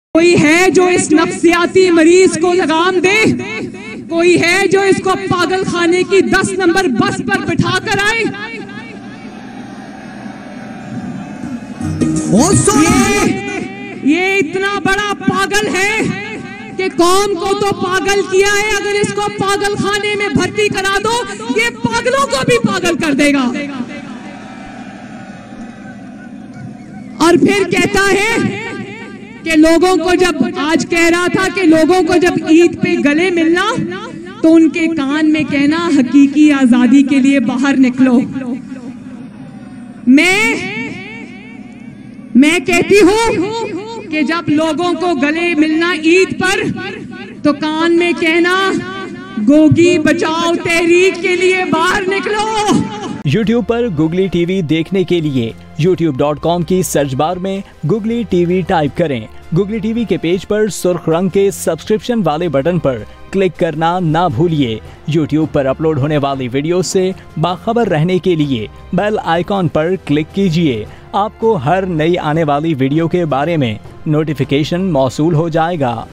कोई है जो इस नफ्सियाती मरीज को लगाम दे, कोई है जो इसको पागल खाने की 10 नंबर बस पर बिठा कर आए। ये इतना बड़ा पागल है कि कौम को तो पागल किया है, अगर इसको पागल खाने में भर्ती करा दो ये पागलों को भी पागल कर देगा। और फिर कहता है कि लोगों को जब आज कह रहा था कि लोगों को जब ईद पे गले मिलना तो उनके कान में कहना हकीकी आजादी के लिए बाहर निकलो। मैं कहती हूँ कि जब लोगों को गले मिलना ईद पर तो कान में कहना गोगी बचाओ तहरीक के लिए बाहर निकलो। YouTube पर गुगली टीवी देखने के लिए youtube.com की सर्च बार में गुगली टीवी टाइप करें। गुगली टीवी के पेज पर सुर्ख रंग के सब्सक्रिप्शन वाले बटन पर क्लिक करना ना भूलिए। YouTube पर अपलोड होने वाली वीडियो से बाखबर रहने के लिए बेल आइकॉन पर क्लिक कीजिए। आपको हर नई आने वाली वीडियो के बारे में नोटिफिकेशन मौसूल हो जाएगा।